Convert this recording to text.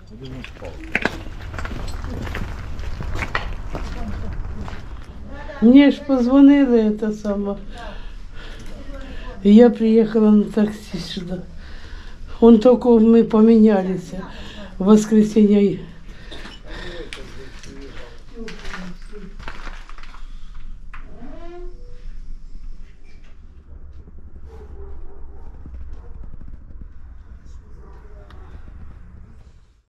Мне ж позвонили это самое. И я приехала на такси сюда. Он только мы поменялись в воскресенье.